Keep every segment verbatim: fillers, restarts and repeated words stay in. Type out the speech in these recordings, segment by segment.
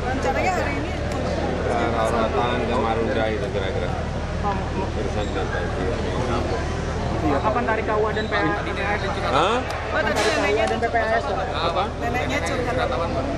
Rencananya hari ini Rawatan ke Marunda itu kira-kira. Urusan dan banjir. Kapan tarik K U A dan P P A S? Hah? Pak, tadi neneknya dan P P A S. Apa? neneknya curhat.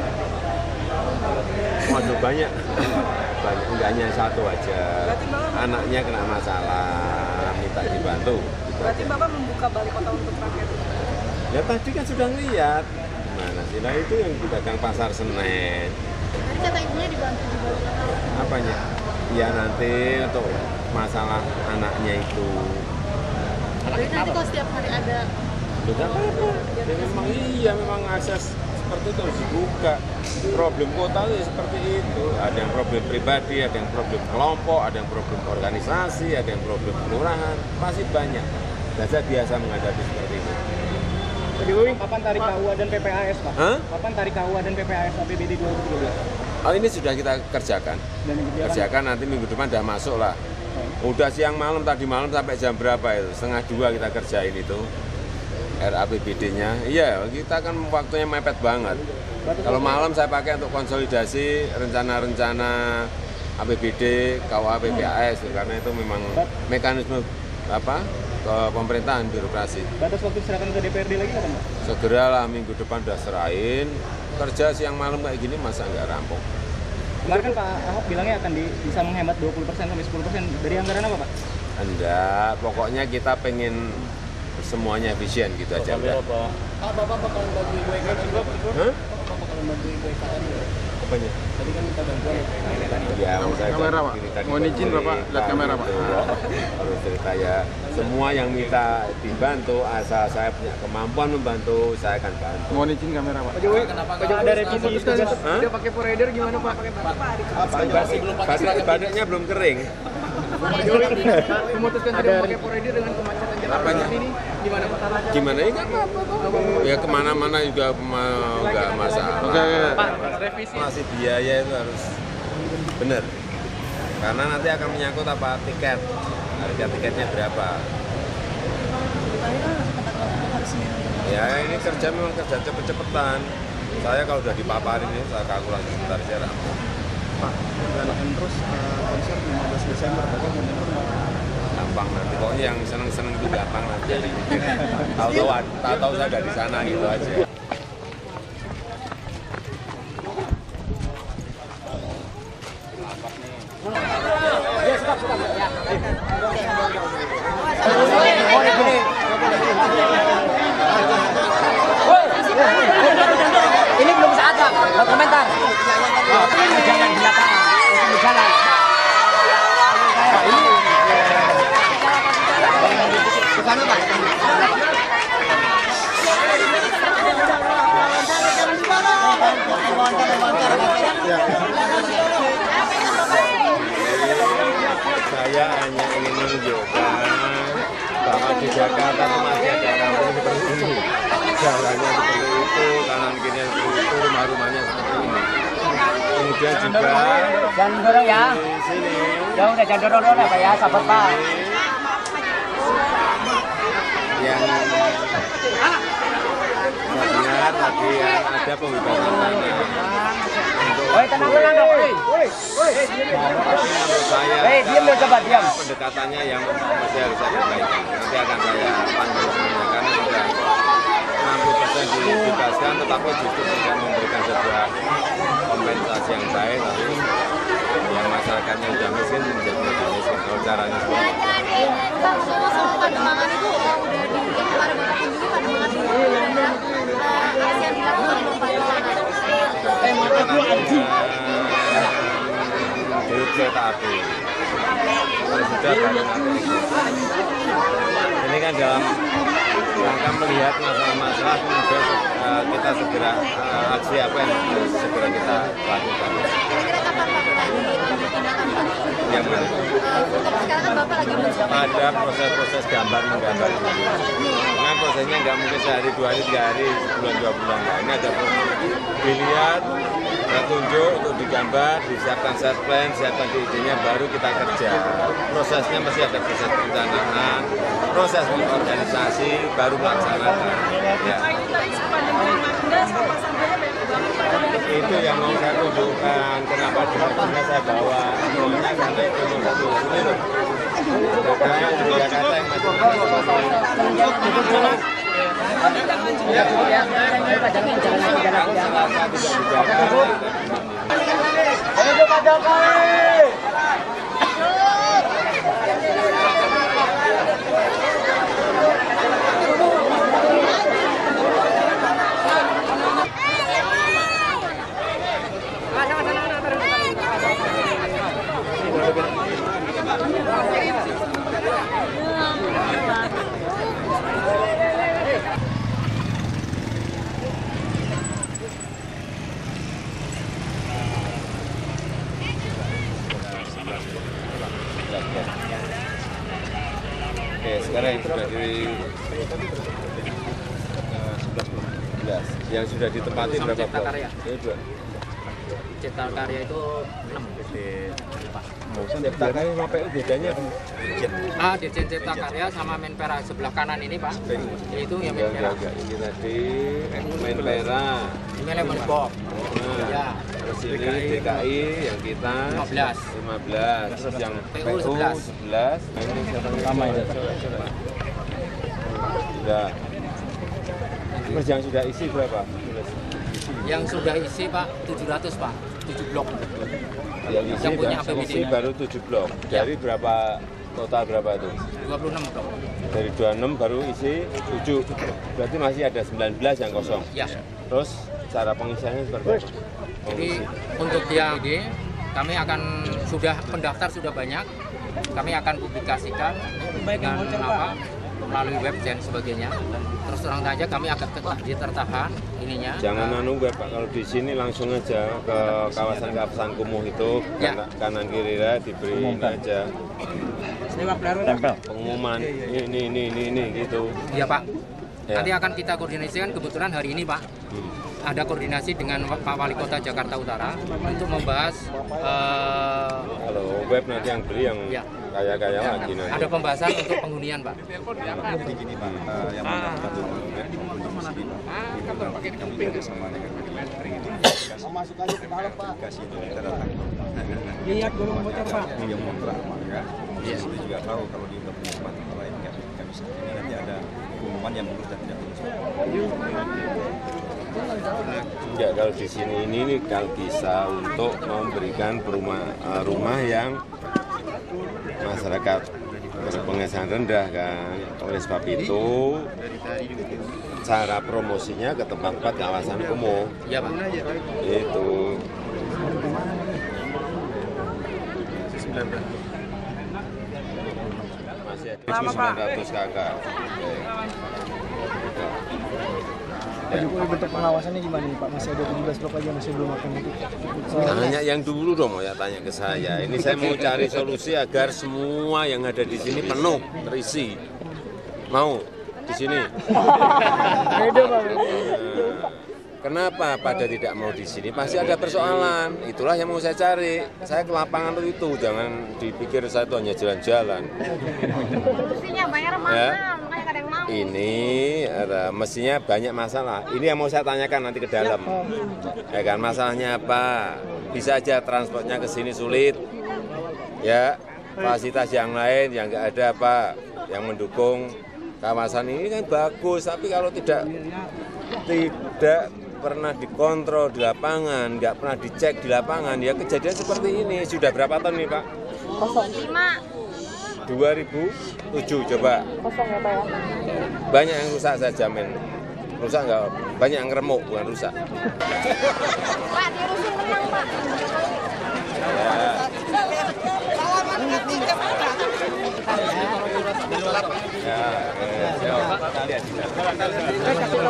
Waduh banyak. Banyak, enggak hanya satu aja. Anaknya kena masalah, minta dibantu. Berarti Bapak membuka balik kota untuk rakyat. Ya tadi kan sudah ngeliat. Gimana sih? Nah itu yang pedagang pasar Senen. Tadi kata ibunya dibantu juga. Apanya? Ya nanti untuk masalah anaknya itu. Jadi nanti kalau setiap hari ada Tidak apa-apa. Ya, memang iya, memang akses seperti itu harus dibuka. Problem kota itu seperti itu. Ada yang problem pribadi, ada yang problem kelompok, ada yang problem organisasi, ada yang problem kelurahan. Masih banyak. Dan saya biasa menghadapi seperti itu. Pak Jokowi, kapan tarik K U A dan P P A S, Pak? Hah? Kapan tarik K U A dan P P A S A P B D dua ribu tiga belas? Oh ini sudah kita kerjakan. Dan dikerjakan. Kerjakan nanti minggu depan udah masuk lah. Udah siang malam, tadi malam sampai jam berapa itu? Setengah dua kita kerjain itu R A P B D-nya. Iya, kita kan waktunya mepet banget. Kalau malam saya pakai untuk konsolidasi rencana-rencana A P B D, K U A P P A S karena itu memang mekanisme apa ke pemerintahan birokrasi. Batas waktu serahkan ke D P R D lagi kapan, Pak? Segeralah minggu depan udah serahin. Kerja siang malam kayak gini masa nggak rampung? Kemarin kan Pak Ahok bilangnya akan di, bisa menghemat dua puluh persen sampai sepuluh persen. Dari anggaran apa, Pak? Enggak, pokoknya kita pengen semuanya efisien gitu aja udah. Pak, Bapak bakal bagi W K M juga, Pak? Hah? Bapak bakal bagi W K M juga? Apanya? Tadi kan minta bantuan Ya, saya kamera, kan Pak. ini tadi Mohon izin, Bapak, lihat kamera, Pak. gitu. Harus cerita ya. Semua yang minta dibantu, asal saya punya kemampuan membantu, saya akan bantu. Mohon izin kamera, Pak. Pak Jokowi, Pak Jokowi ada revisi tugas Hah? tidak pakai forader gimana, Pak? Badak, badaknya belum kering. Pak Jokowi memutuskan tidak pakai forader dengan kemacetan jalan Apanya? ini gimana, Pak? Gimana ya? Nggak apa-apa kok. Ya kemana-mana juga ma- nggak masalah. Oke, oke. Pak, revisi. Masih biaya itu harus benar. Karena nanti akan menyangkut apa tiket. Harga tiketnya berapa. Ya ini kerja memang kerja cepet-cepetan. Saya kalau udah dipaparin ini saya kalkulasi sebentar aja rampung. Pak, rencanakan terus uh, konser lima belas Desember, Bapak mau nonton nggak? Gampang nanti. Pokoknya yang seneng-seneng itu gampang nanti. Tahu-tahu tahu-tahu saya ada di sana gitu aja. Ini belum saatnya, mau komentar. Jangan di lapangan, langsung berjalan. Ke sana, Pak. Saya hanya ingin menunjukkan bahwa di Jakarta masih ada kampung seperti ini. Jalannya seperti itu, kanan kiri seperti itu, rumah-rumahnya seperti ini. Kemudian juga Jangan dorong ya. di sini Ya udah jangan dorong-dorong ya, Pak ya, sabar, Pak. yang saya dengar tadi yang ada pembebasan tanah untuk Woi, tenang-tenang dong, woi. Woi, woi. menurut saya Hei, diam dong, coba diam. pendekatannya yang masih harus saya perbaiki. Nanti akan saya panggil semuanya karena sudah enam puluh persen dibebaskan tetapi justru tidak memberikan sebuah kompensasi yang baik, tapi yang masyarakatnya sudah miskin menjadi lebih miskin. Kalau caranya seperti itu. Pak, soal Pademangan itu uh, udah di Pademangan dulu, Pademangan dulu dan uh, aksi yang dilakukan oleh Pademangan. Eh, mata gua anjing. Di kereta api. Kalau sudah baru nanti. Ini kan dalam rangka melihat masalah-masalah kemudian uh, kita segera uh, aksi apa yang harus segera kita lakukan. Kira-kira kapan Bapak lagi mengambil tindakan, Pak? Yang mana? Sekarang kan Bapak lagi mencoba. Ada proses-proses gambar menggambar dulu. Dengan prosesnya nggak mungkin sehari, dua hari, tiga hari, sebulan, dua bulan. Nah, ini ada proses dilihat, kita tunjuk untuk digambar, disiapkan set plan, siapkan idenya, baru kita kerja. Prosesnya masih ada proses perencanaan, proses organisasi, baru melaksanakan. Ya. Baik, baik, sepanjang Marunda, sampah-sampahnya banyak banget, Pak. Itu yang mau saya tunjukkan, kenapa direkturnya saya bawa. Soalnya karena itu mau satu ini loh. Karena juga kata yang masih Ya, ya. Pak Jokowi jalan lagi, jalan lagi. Ayo Pak Jokowi. Oke, sekarang yang sudah di sebelas. Yang sudah ditempati berapa Cipta blok? Karya. Ya, dua. Cipta Karya itu enam. Cipta Karya sama P U bedanya Ah, Dirjen Cipta Karya sama Menpora sebelah kanan ini, Pak. Itu yang enggak, Menpora. enggak, enggak. Ini tadi Menpora. Ini Menpora. Nah, Ya. terus ini D K I yang kita lima belas. lima belas. Terus yang P P U U sebelas. sebelas. Nah, ini siapa yang Sama itu. Sudah. Terus yang sudah isi berapa? Yang sudah isi, Pak, tujuh ratus, Pak. tujuh blok. Yang isi, Yang punya yang A P B D. isi baru tujuh blok. Dari berapa total berapa itu? dua puluh enam blok. Dari dua puluh enam baru isi tujuh. Berarti masih ada sembilan belas yang kosong. Ya. Terus cara pengisiannya seperti apa? Jadi untuk yang ini kami akan sudah pendaftar sudah banyak. Kami akan publikasikan dengan apa melalui web dan sebagainya. Dan terus terang saja kami agak tertahan tertahan ininya. Jangan anu web Pak, kalau di sini langsung aja ke kawasan-kawasan kumuh itu Ya. kanan, kanan kiri lah diberi ini aja Tempel. pengumuman ini ini ini ini gitu. Iya, Pak. Ya. Nanti akan kita koordinasikan kebetulan hari ini, Pak. Hmm. Ada koordinasi dengan Pak Wali Kota Jakarta Utara untuk membahas eh, Kalau web nanti yang beli yang Ya. kaya-kaya lagi nanti. ada pembahasan untuk penghunian, Pak. Jadi gini Pak, eh, yang mendaftar untuk web maupun di sini Pak, kita kami kerjasama dengan Menteri itu masuk aja ke dalam Pak. Kasih itu kita datang. Lihat dulu bocor, Pak. Yang kontrak maka di situ juga tahu kalau dia udah punya tempat tempat lain nggak nggak bisa. Ini nanti ada pengumuman yang lulus dan tidak lulus. Ya kalau di sini ini nih kalau bisa untuk memberikan rumah rumah yang masyarakat berpenghasilan rendah kan. Oleh sebab itu cara promosinya ke tempat-tempat kawasan kumuh. Iya, Pak. Itu. Masih ada sembilan ratus kakak. Pak Jokowi bentuk pengawasannya gimana nih Pak? Masih ada tujuh belas blok lagi yang masih belum akan itu. Tanya yang dulu dong, ya tanya ke saya. Ini saya mau cari solusi agar semua yang ada di sini penuh, terisi. Mau di sini? Beda Pak. Kenapa pada tidak mau di sini? Pasti ada persoalan. Itulah yang mau saya cari. Saya ke lapangan itu, jangan dipikir saya itu hanya jalan-jalan. Bersihnya bayar mahal, Ya. makanya kadang mau. Ini ada, mestinya banyak masalah. Ini yang mau saya tanyakan nanti ke dalam. Ya kan, masalahnya apa? Bisa aja transportnya ke sini sulit. Ya, fasilitas yang lain yang nggak ada apa yang mendukung kawasan ini kan bagus. Tapi kalau tidak tidak pernah dikontrol di lapangan, nggak pernah dicek di lapangan, ya kejadian seperti ini. Sudah berapa tahun nih Pak? Lima. dua ribu tujuh coba. Banyak yang rusak saya jamin. Rusak nggak? Banyak yang remuk, bukan rusak. Pak, diurusin menang, Pak. Ya. Ya, eh, ya. Kita lihat di dalam.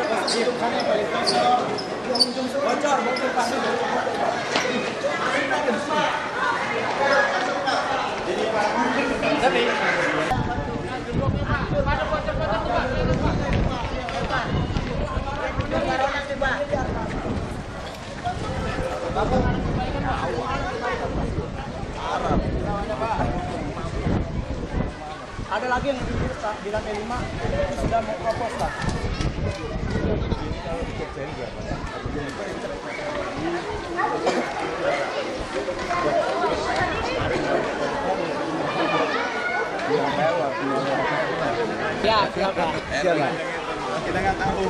Ada lagi yang di, di lantai lima itu sudah mau propos Pak. Ya, silakan. Silakan. Kita nggak tahu.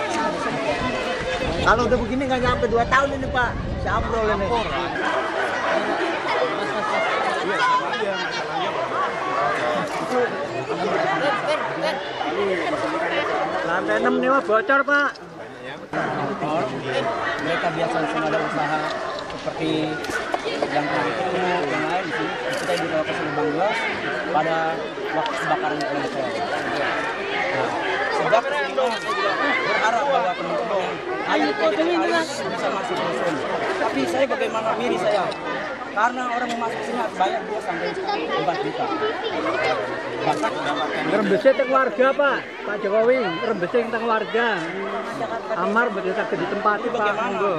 Kalau udah begini nggak nyampe dua tahun ini Pak, sabrol ini. Lantai enam nih Pak, bocor Pak. Mereka biasa sini ada usaha seperti yang itu, yang lain di sini. Kita di lokasi Lubang dua pada waktu kebakaran itu. Sebab kita berharap bahwa teman-teman ayo bisa masuk ke sini. Tapi saya bagaimana miri saya? Karena orang yang masuk sini banyak dua sampai empat juta. Rembesnya tentang warga Pak, Pak Jokowi. Rembesnya tentang warga. Amar begitu di tempat Pak Monggo.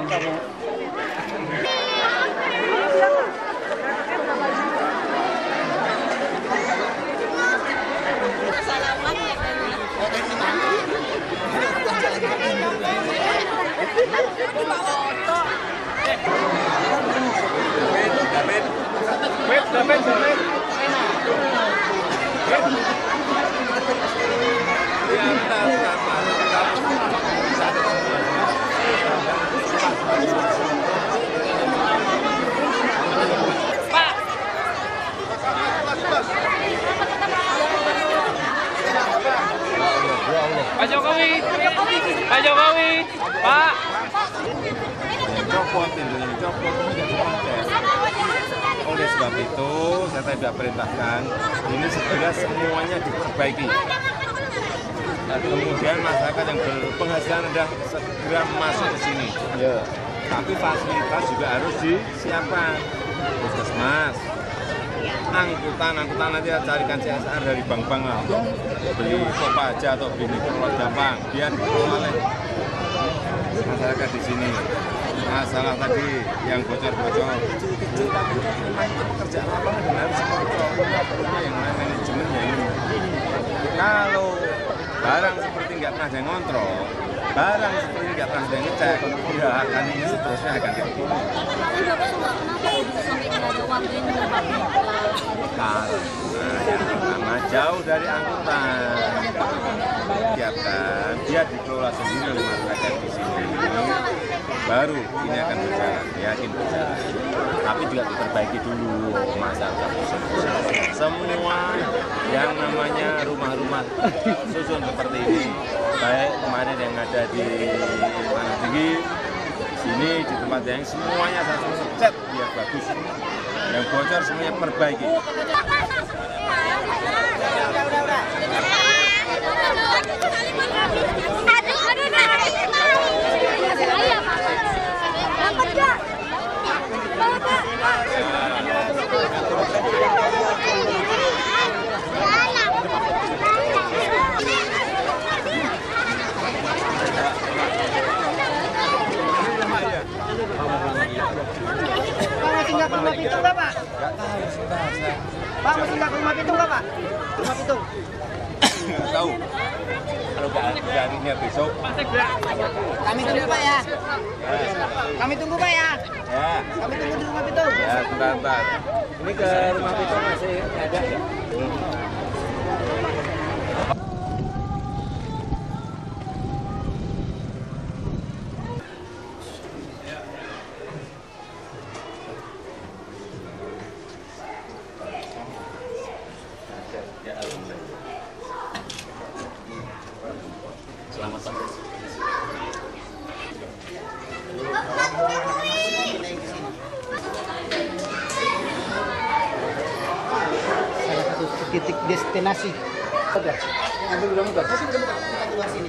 Pak Jokowi, Pak Jokowi, Pak. Copot pintunya, copot, tidak dipakai. Oleh sebab itu, saya tadi sudah perintahkan, ini segera semuanya diperbaiki. Dan kemudian masyarakat yang berpenghasilan rendah segera masuk ke sini. Ya. Tapi fasilitas juga harus disiapkan. Puskesmas, angkutan, angkutan nanti carikan C S R dari bank-bank lah untuk beli Kopaja atau beli Keluar gampang, biar dikelola oleh masyarakat di sini. Masalah tadi yang bocor-bocor kecil-kecil tapi memang itu pekerjaan lapangan dan harus kontrol punya yang manajemennya ini. Kalau barang seperti nggak pernah ada yang ngontrol, barang seperti nggak pernah ada yang ngecek, ya akan ini seterusnya akan kayak gitu. Tapi Bapak suka kenapa bisa sampai tidak ada warga yang mendapatkan Karena yang pertama jauh dari angkutan, siapkan dia dikelola sendiri oleh masyarakat di sini. Baru ini akan berjalan, yakin berjalan. Tapi juga diperbaiki dulu masyarakat semua yang namanya rumah-rumah susun seperti ini, baik kemarin yang ada di mana tinggi, di sini di tempat yang semuanya satu cat biar bagus. Yang bocor semuanya perbaiki. Nggak ke rumah pitung nggak Pak? Nggak tahu, sebentar saya. Pak masih nggak ke rumah pitung nggak Pak? Rumah pitung? Nggak tahu. Kalau nggak harinya besok. Kami tunggu Pak ya. Kami tunggu Pak ya. Ya. Kami tunggu di rumah pitung. Ya, sebentar. Ini ke rumah pitung masih ada ya? Selamat sampai. Salah satu titik destinasi. Udah. Ambil udah mudah. Masih udah mudah. Kita keluar sini.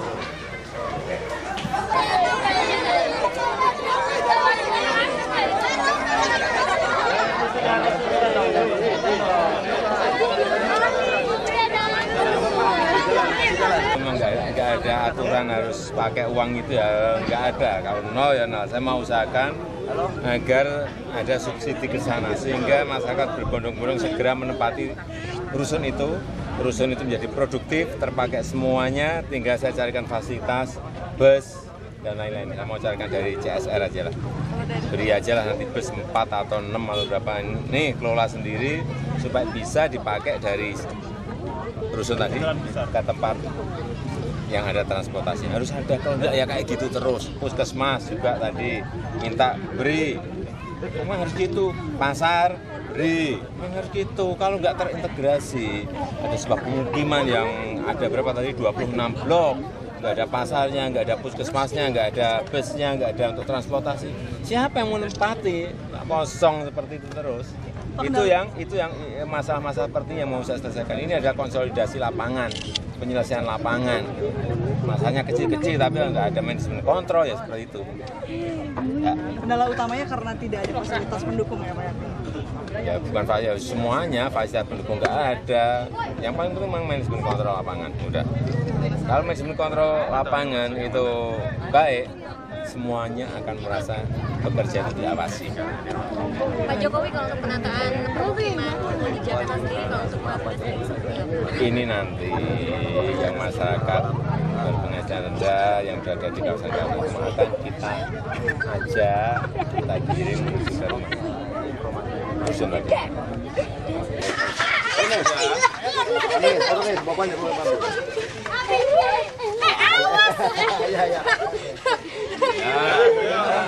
Memang nggak ada aturan harus pakai uang itu ya, nggak ada. Kalau nol ya nol. Saya mau usahakan agar ada subsidi ke sana sehingga masyarakat berbondong-bondong segera menempati rusun itu. Rusun itu menjadi produktif, terpakai semuanya. Tinggal saya carikan fasilitas, bus dan lain-lain. Saya mau carikan dari C S R aja lah. beri aja lah nanti bus empat atau enam atau berapa ini kelola sendiri supaya bisa dipakai dari rusun tadi ke tempat yang ada transportasi. Harus ada, kalau enggak ya kayak gitu terus. Puskesmas juga tadi minta beri, memang harus gitu. Pasar beri, memang harus gitu. Kalau nggak terintegrasi, ada sebuah pemukiman yang ada berapa tadi, dua puluh enam blok, nggak ada pasarnya, nggak ada puskesmasnya, nggak ada busnya, nggak ada untuk transportasi. Siapa yang menempati? Kosong seperti itu terus. Itu yang itu yang masalah-masalah seperti yang mau saya selesaikan. Ini ada konsolidasi lapangan, penyelesaian lapangan. Masalahnya kecil-kecil tapi nggak ada manajemen kontrol ya seperti itu. Ya. Kendala utamanya karena tidak ada fasilitas pendukung ya Pak? Ya bukan fasilitas semuanya, fasilitas pendukung nggak ada. Yang paling penting memang manajemen kontrol lapangan. Udah. Kalau manajemen kontrol lapangan itu baik, semuanya akan merasa pekerjaan itu diawasi. Pak Jokowi kalau untuk penataan pemukiman di Jakarta sendiri kalau untuk Papua sendiri seperti apa? Ini nanti yang masyarakat berpenghasilan rendah yang berada di kawasan kampung akan kita ajak, kita kirim menuju ke rumah. Rusun lagi. Ini ini pokoknya Ya, ya.